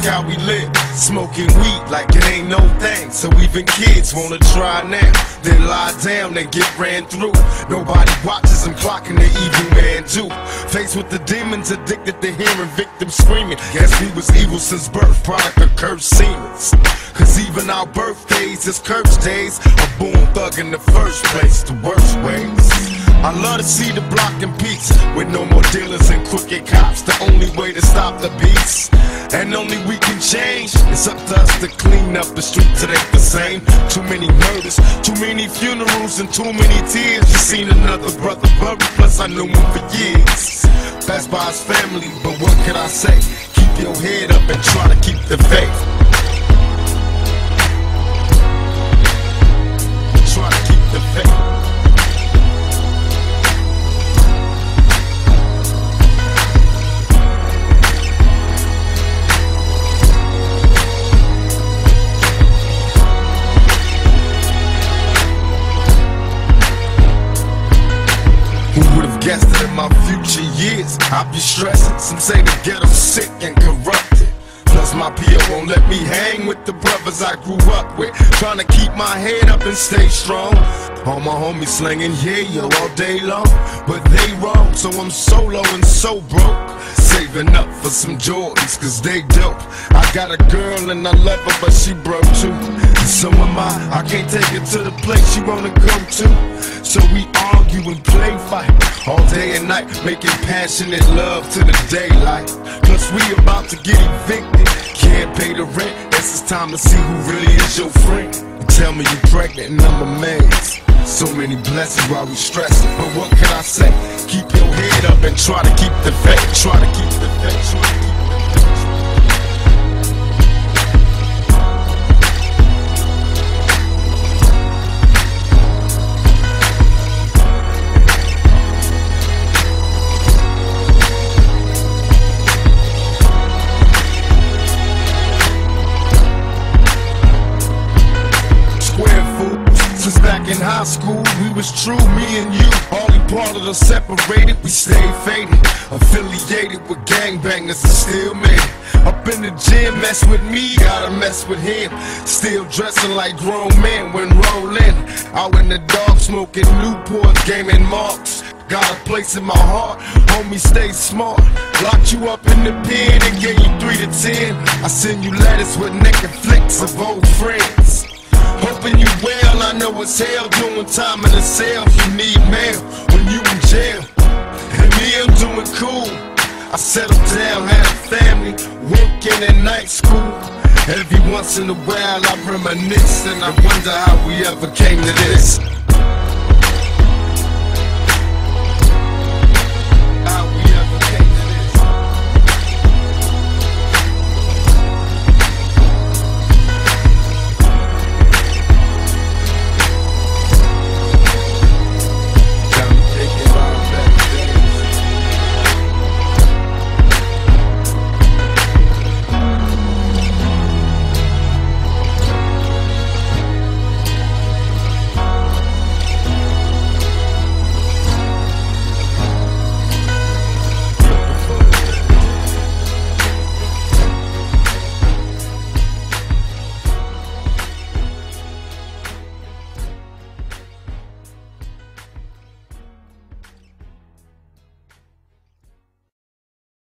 how we live, smoking weed like it ain't no thing. So even kids wanna try now, then lie down and get ran through. Nobody watches them clocking the evil man too. Faced with the demons, addicted to hearing victims screaming. Guess we was evil since birth, product of cursed demons. Cause even our birthdays is cursed days. A born thug in the first place, the worst ways. I love to see the block in peace, with no more dealers and crooked cops. The only way to stop the beats, and only we can change. It's up to us to clean up the streets, it ain't the same. Too many murders, too many funerals, and too many tears. Just seen another brother buried, plus I knew him for years. Passed by his family, but what could I say? Keep your head up and try to keep the faith. Try to keep the faith. Guessed that in my future years I'd be stressing. Some say the ghetto's sick and corrupted. Plus my PO won't let me hang with the brothers I grew up with. Trying to keep my head up and stay strong. All my homies slinging yeah all day long, but they wrong, so I'm solo and so broke. Saving up for some Jordans, cause they dope. I got a girl and I love her, but she broke too. So am I can't take her to the place she wanna go to. So we argue and play fight all day and night, making passionate love to the daylight. Plus we about to get evicted, can't pay the rent. Guess it's time to see who really is your friend. Tell me you pregnant and I'm amazed. So many blessings while we stressing, but what can I say? Keep your head up and try to keep the faith. Try to keep the faith. Try to keep the faith. Back in high school, we was true, me and you. Only part of us separated, we stayed faded. Affiliated with gangbangers and still made it. Up in the gym, mess with me, gotta mess with him. Still dressing like grown men when rolling. Out in the dark, smoking Newports, gaming marks. Got a place in my heart, homie, stay smart. Locked you up in the pen and gave you 3 to 10. I send you letters with naked flicks of old friends. Hoping you well, I know it's hell doing time in the cell. You need mail when you in jail. And me, I'm doing cool. I settled down, had a family, working at night school. Every once in a while I reminisce and I wonder how we ever came to this.